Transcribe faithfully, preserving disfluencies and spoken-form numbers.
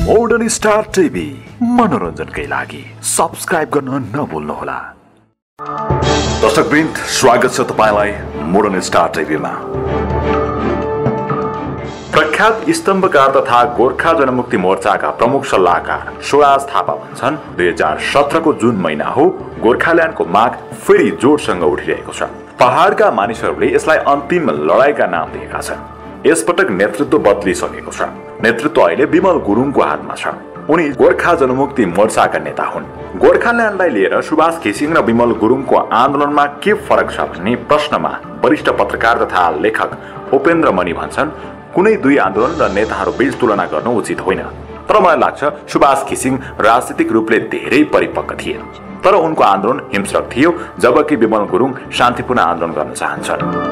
Modern star TV मनोरञ्जनकै लागि subscribe गर्न नभुल्नुहोला। दर्शकवृन्द, स्वागत छ तपाईलाई मोडर्न स्टार टिभीमा। प्रख्यात स्तम्भकार तथा गोर्खा जनमुक्ति मोर्चाका प्रमुख सल्लाहकार सुभाष थापा भन्छन् दुई हजार सत्रको जुन महिना हो गोर्खाल्यान्डको माग फेरि जोडसँग उठिरहेको छ। पहाडका मानिसहरूले यसलाई अन्तिम लडाईँका नाम दिएका छन्। यसपटक नेतृत्व बदलिसकेको छ। नेतृत्व अहिले विमल गुरुङको हातमा छ। उनी गोर्खा जनमुक्ति मोर्चाका नेता हुन्। गोर्खाल्यान्डलाई लिएर सुबास घिसिङ र विमल गुरुङको आन्दोलनमा के फरक छ भन्ने प्रश्नमा वरिष्ठ पत्रकार तथा लेखक उपेन्द्र मणि भन्छन् कुनै दुई आन्दोलन र नेताहरू बीच तुलना गर्नु उचित होइन। तर मलाई लाग्छ सुबास घिसिङ राजनीतिक रूपले धेरै परिपक्व थिए, तर उनको आन्दोलन हिंस्रक थियो, जबकि विमल गुरुङ शान्तिपूर्ण आन्दोलन गर्न चाहन्छन्।